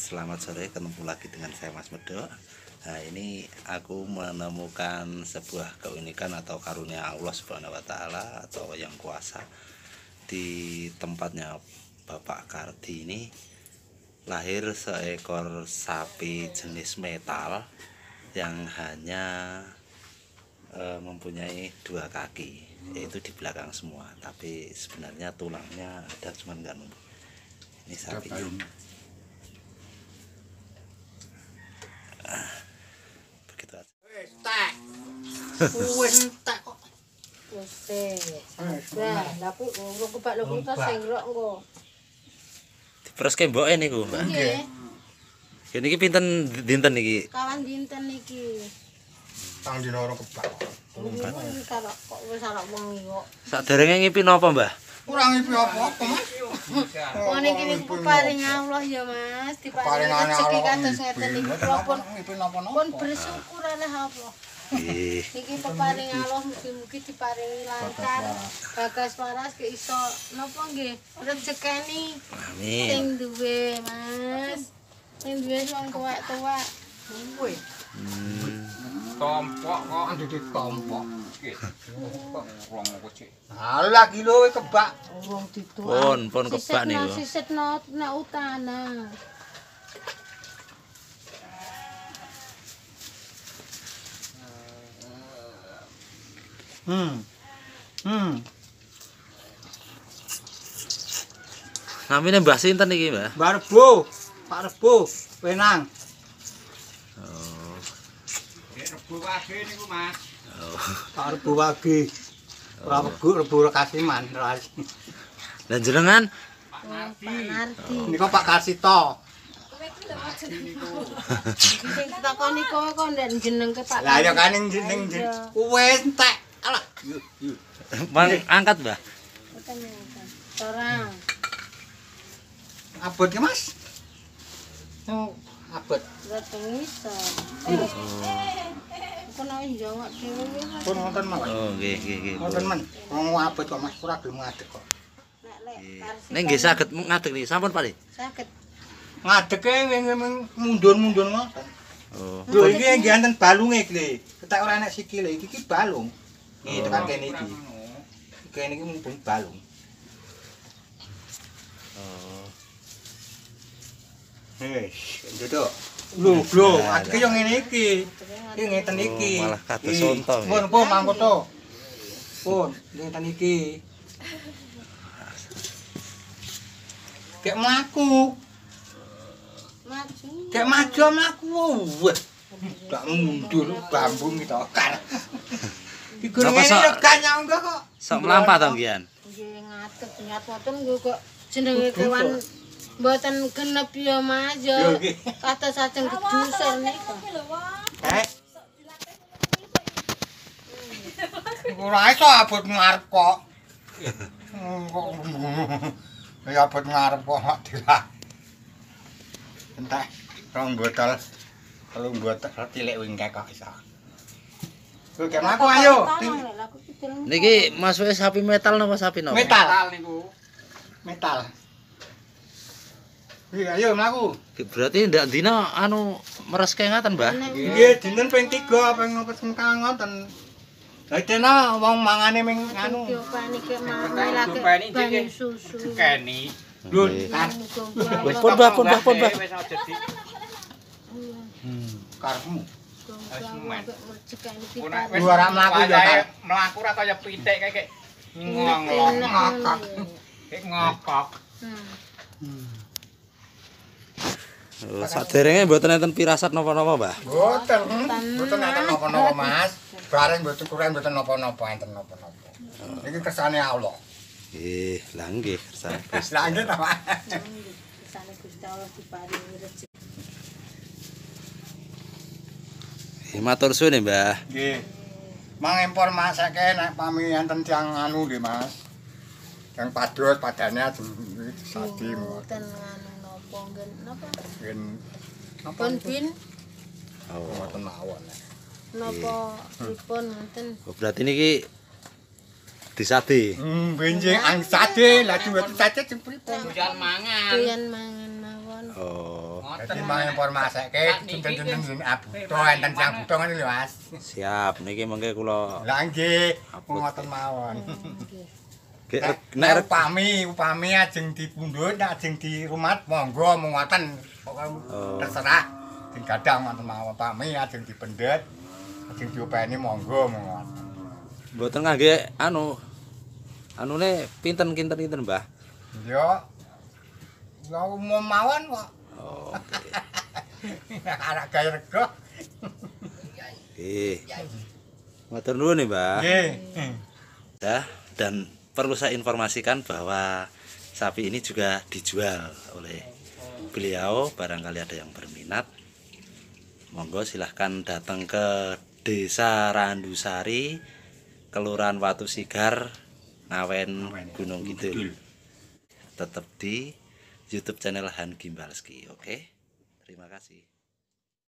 Selamat sore, ketemu lagi dengan saya Mas Medok. Nah, ini aku menemukan sebuah keunikan atau karunia Allah Subhanahu wa taala atau yang kuasa. Di tempatnya Bapak Kardi ini lahir seekor sapi jenis metal yang hanya mempunyai 2 kaki, yaitu di belakang semua, tapi sebenarnya tulangnya ada, cuman nggak numpuk. Ini sapinya. Begitu aja. Wis tak kok. Wis bah, tapi urung kebak lho kita sing rok engko. Dipreske mboke niku, Mbak. Nggih. Kene iki pinten dinten iki? Kawan dinten iki. Tang dina ora kebak. Karo kok wis arek wengi kok. Saderenge ngipi napa, Mbah? Kurang ipi apa-apa, Mas. Kok niki niku paring Allah ya, Mas. Diparingi rezeki kados ngeten niku kula pun ipi napa-napa. pun bersyukur oleh Allah. Nggih. Niki peparing Allah mugi-mugi diparingi lancar. Bagas waras ke iso napa nggih rezekeni Amin. sing duwe, Mas. Sing duwe wong tuwek-tuwek. Kuwi. Tompok kok ndek tompok. Kok urung kok, Cik. Alah ki lho kebak. Urung dituan. Pun kebak niku. Sisitno nek utana. Namine Mbah sinten iki, Mbah? Mbak Rebo, Pak Rebo, Wenang. Oh. Rebo Wage niku, Mas. Oh. Pak Rebo Wage. Ora Rebo Kasiman. Lah jenengan Pak Nardi. Niku Pak Karsito. Sing ditakoni kok ndek jenengke Pak. Lah ya kan ning wis entek. Alah. Mang angkat, Mbah. Ora. Abot ki, Mas? Oh, abot. Dateng iso. Kok nek njongok dhewe ya. Pun wonten mawon. Oh, nggih. Wonten men. Wong abot kok Mas ora gelem ngadeg kok. Nek nggih saged ngadeg niki, sampun Pak. Saged. Ngadege mundur-mundur ngoten. Oh. Lho iki nggih enten balunge iki. Ketek ora enek sikile iki balung. Nggih tekan kene iki. Kene iki mumpung balung. Oh. Wis, ndodok. Lho, adike yo ngene iki. Iki ngeten iki. Oh, malah kados sonto. Pun mangkoto. Pun ngeten iki. Kek mlaku. Maju. Kek maju mlaku. Wah. Gak mundur bambu mitokar. Iku Napa, ngene Sok? yo ganyang kok. Sok mlampah to ngian. Nggih ngadeg nyat wonten nggo kok jenenge kewan mboten genep ya Mas yo. Yo, nggih. Kados ajeng gedusel niku. Ora iso abot ngarep kok. Ya abot ngarep kok dilah. Entah rong botol. Telung botol cilik wingke kok iso. Kowe gek mlaku ayo. Niki masuke sapi metal napa sapi napa? Metal niku. Metal. Iya, ayo mlaku. Berarti ndak dina anu mereske ngaten, Mbah? Nggih, dinten ping 3 ping 4 sengkang ngoten. Lah dene wong mangane ming anu. Diopani ke melake banyu susu. Keni. Lho, Wis pun, Mbah. Wis aja di karepmu. wis Ora mlaku ya, Pak. Mlaku ra kaya pitik kayak ngongok. Ngokok. Oh, saderenge mboten enten pirasat napa-napa, Mbah? Mboten enten napa-napa, Mas. Bareng mboten kurang mboten napa-napa, enten napa-napa. Iki kersane Allah. Nggih, lah nggih kersane Gusti. Lah nggih ta, Pak. Kersane Gusti Allah diparingi rezeki. Matur suwun, Mbah. Nggih. Mang informasake nek pami enten tiyang anu nggih, Mas. Yang padus padane sadi Mboten anu napa nggen napa? mungkin napa Pun bin Oh, mboten mawon. napa pripun ngoten. berarti niki disade. Benjing ang sade, lah duwe sade jeng pripun? Doyan mangan. Doyan mangan mawon. Oh. Dadi timbang informasikake dinten-dinten abuto enten sing abuto ngene lho Mas. Siap, niki mengke kula Lah nggih, ngoten mawon. nek Upami ajeng dipundhut, ajeng dirumat monggo ngoten. Pokoke terserah sing gadang ngoten mawon. Upami ajeng dipendhet, ajeng diopeni monggo ngoten. mboten ngangge anune pinten-pinten Mbah? Ya umum mawon kok. Oh, Anak gaya rego. nggih. Matur nuwun nih, Mbah. Nggih. Ya, dan perlu saya informasikan bahwa sapi ini juga dijual oleh beliau, barangkali ada yang berminat. Monggo silahkan datang ke Desa Randusari, Kelurahan Watu Sigar, Ngawen, Gunung Kidul. Tetap di YouTube channel Han Gimbalski, oke? Terima kasih.